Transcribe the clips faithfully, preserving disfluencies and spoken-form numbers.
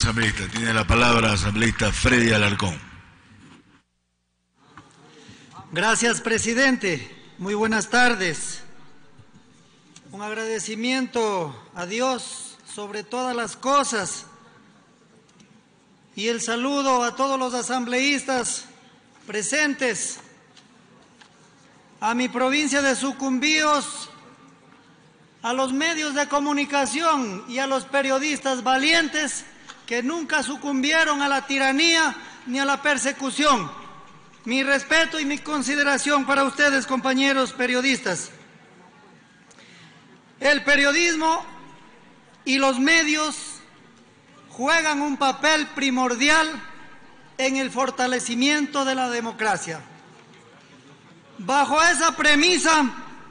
Asambleísta, tiene la palabra asambleísta Freddy Alarcón. Gracias, presidente. Muy buenas tardes. Un agradecimiento a Dios sobre todas las cosas y el saludo a todos los asambleístas presentes, a mi provincia de Sucumbíos, a los medios de comunicación y a los periodistas valientes que nunca sucumbieron a la tiranía ni a la persecución. Mi respeto y mi consideración para ustedes, compañeros periodistas. El periodismo y los medios juegan un papel primordial en el fortalecimiento de la democracia. Bajo esa premisa,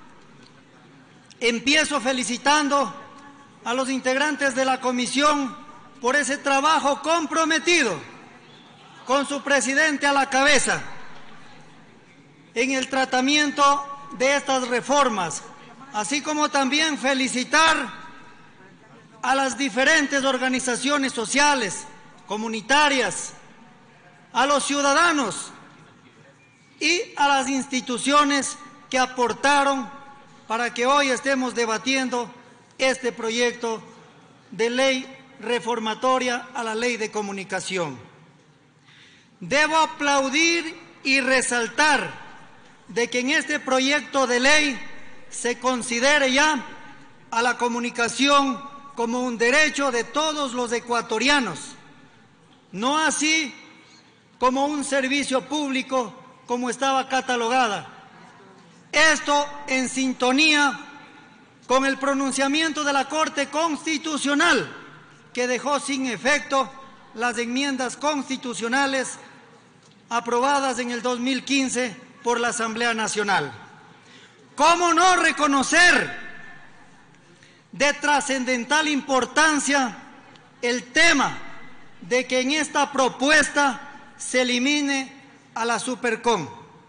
empiezo felicitando a los integrantes de la comisión por ese trabajo comprometido, con su presidente a la cabeza, en el tratamiento de estas reformas, así como también felicitar a las diferentes organizaciones sociales, comunitarias, a los ciudadanos y a las instituciones que aportaron para que hoy estemos debatiendo este proyecto de ley reformatoria a la Ley de Comunicación. Debo aplaudir y resaltar de que en este proyecto de ley se considere ya a la comunicación como un derecho de todos los ecuatorianos, no así como un servicio público como estaba catalogada. Esto en sintonía con el pronunciamiento de la Corte Constitucional, que dejó sin efecto las enmiendas constitucionales aprobadas en el dos mil quince por la Asamblea Nacional. ¿Cómo no reconocer de trascendental importancia el tema de que en esta propuesta se elimine a la Supercom?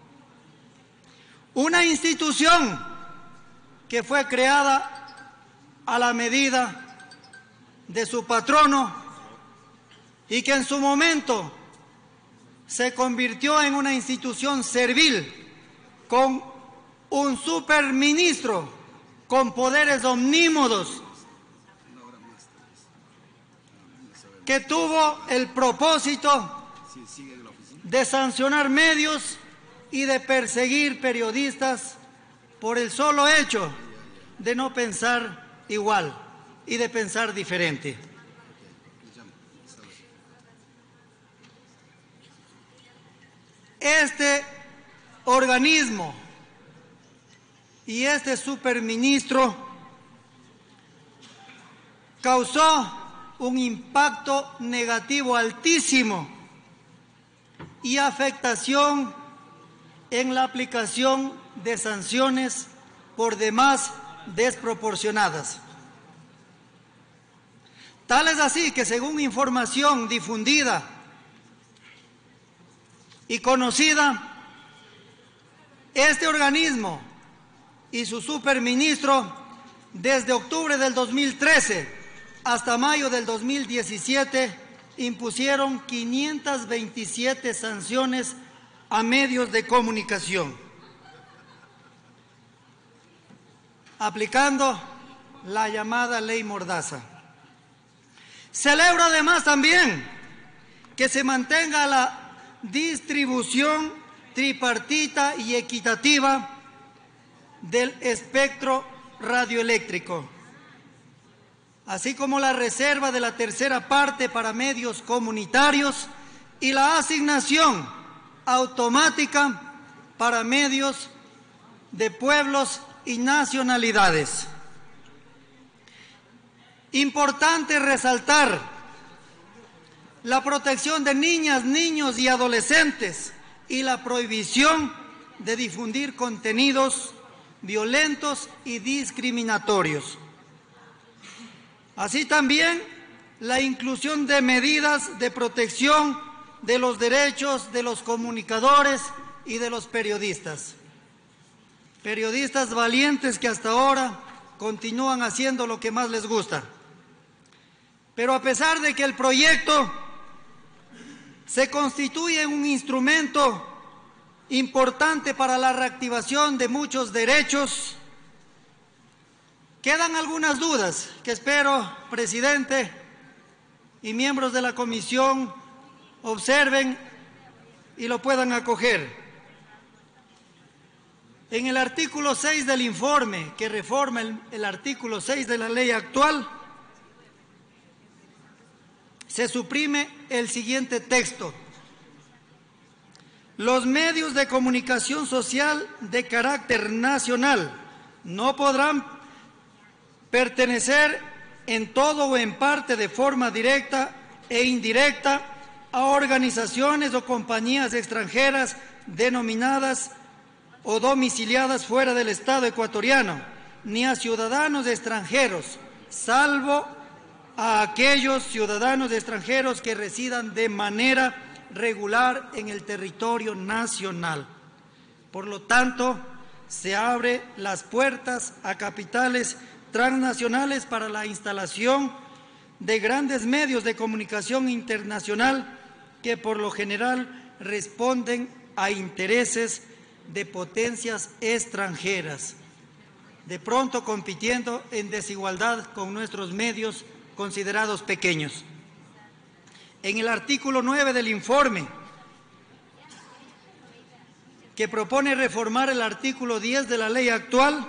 Una institución que fue creada a la medida de su patrono y que en su momento se convirtió en una institución servil con un superministro con poderes omnímodos que tuvo el propósito de sancionar medios y de perseguir periodistas por el solo hecho de no pensar igual y de pensar diferente. Este organismo y este superministro causó un impacto negativo altísimo y afectación en la aplicación de sanciones por demás desproporcionadas. Tal es así que, según información difundida y conocida, este organismo y su superministro, desde octubre del dos mil trece hasta mayo del dos mil diecisiete, impusieron quinientas veintisiete sanciones a medios de comunicación, aplicando la llamada Ley Mordaza. Celebro además también que se mantenga la distribución tripartita y equitativa del espectro radioeléctrico, así como la reserva de la tercera parte para medios comunitarios y la asignación automática para medios de pueblos y nacionalidades. Importante resaltar la protección de niñas, niños y adolescentes y la prohibición de difundir contenidos violentos y discriminatorios. Así también la inclusión de medidas de protección de los derechos de los comunicadores y de los periodistas. Periodistas valientes que hasta ahora continúan haciendo lo que más les gusta. Pero a pesar de que el proyecto se constituye un instrumento importante para la reactivación de muchos derechos, quedan algunas dudas que espero, presidente y miembros de la comisión, observen y lo puedan acoger. En el artículo seis del informe, que reforma el, el artículo seis de la ley actual, se suprime el siguiente texto: los medios de comunicación social de carácter nacional no podrán pertenecer en todo o en parte, de forma directa e indirecta, a organizaciones o compañías extranjeras denominadas o domiciliadas fuera del Estado ecuatoriano, ni a ciudadanos extranjeros, salvo a aquellos ciudadanos extranjeros que residan de manera regular en el territorio nacional. Por lo tanto, se abren las puertas a capitales transnacionales para la instalación de grandes medios de comunicación internacional que por lo general responden a intereses de potencias extranjeras, de pronto compitiendo en desigualdad con nuestros medios considerados pequeños. En el artículo nueve del informe, que propone reformar el artículo diez de la ley actual,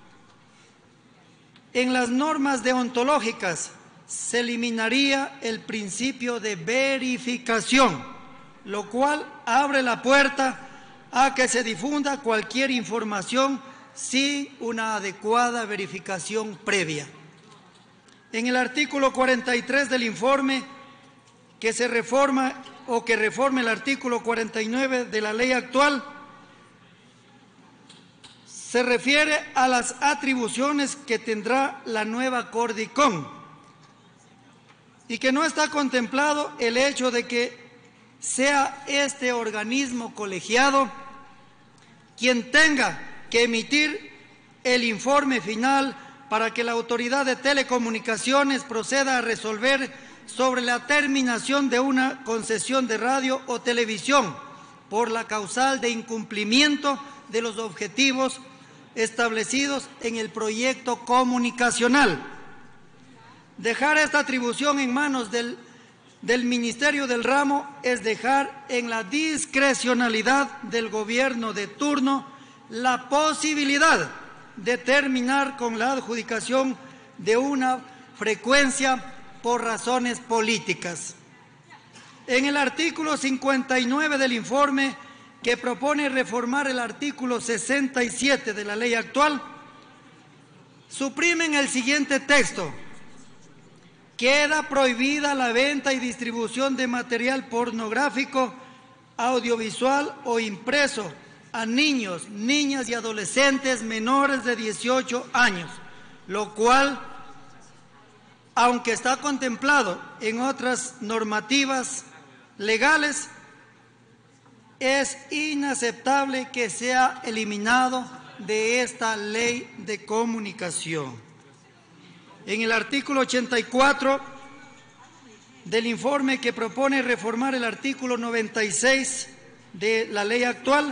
en las normas deontológicas se eliminaría el principio de verificación, lo cual abre la puerta a que se difunda cualquier información sin una adecuada verificación previa. En el artículo cuarenta y tres del informe, que se reforma o que reforme el artículo cuarenta y nueve de la ley actual, se refiere a las atribuciones que tendrá la nueva Cordicom y que no está contemplado el hecho de que sea este organismo colegiado quien tenga que emitir el informe final para que la Autoridad de Telecomunicaciones proceda a resolver sobre la terminación de una concesión de radio o televisión por la causal de incumplimiento de los objetivos establecidos en el proyecto comunicacional. Dejar esta atribución en manos del, del Ministerio del Ramo es dejar en la discrecionalidad del gobierno de turno la posibilidad de terminar con la adjudicación de una frecuencia por razones políticas. En el artículo cincuenta y nueve del informe, que propone reformar el artículo sesenta y siete de la ley actual, suprimen el siguiente texto: queda prohibida la venta y distribución de material pornográfico, audiovisual o impreso a niños, niñas y adolescentes menores de dieciocho años, lo cual, aunque está contemplado en otras normativas legales, es inaceptable que sea eliminado de esta ley de comunicación. En el artículo ochenta y cuatro del informe, que propone reformar el artículo noventa y seis de la ley actual,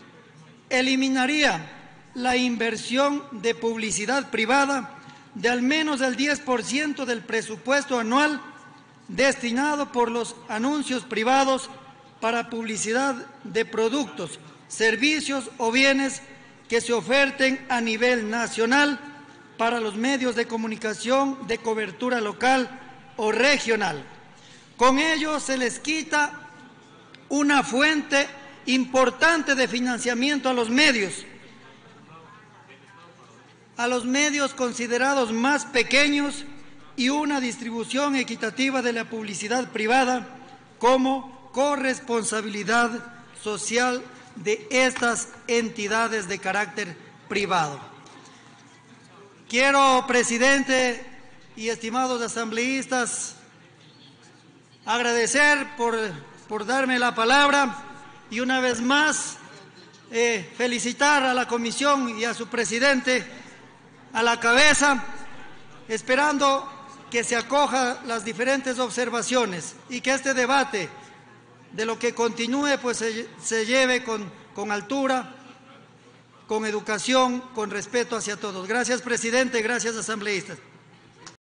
eliminaría la inversión de publicidad privada de al menos el diez por ciento del presupuesto anual destinado por los anuncios privados para publicidad de productos, servicios o bienes que se oferten a nivel nacional para los medios de comunicación de cobertura local o regional. Con ello se les quita una fuente importante de financiamiento a los medios, a los medios considerados más pequeños, y una distribución equitativa de la publicidad privada como corresponsabilidad social de estas entidades de carácter privado. Quiero, presidente y estimados asambleístas, agradecer por, por darme la palabra y una vez más eh, felicitar a la comisión y a su presidente a la cabeza, esperando que se acoja las diferentes observaciones y que este debate, de lo que continúe, pues se, se lleve con, con altura, con educación, con respeto hacia todos. Gracias, presidente, gracias, asambleístas.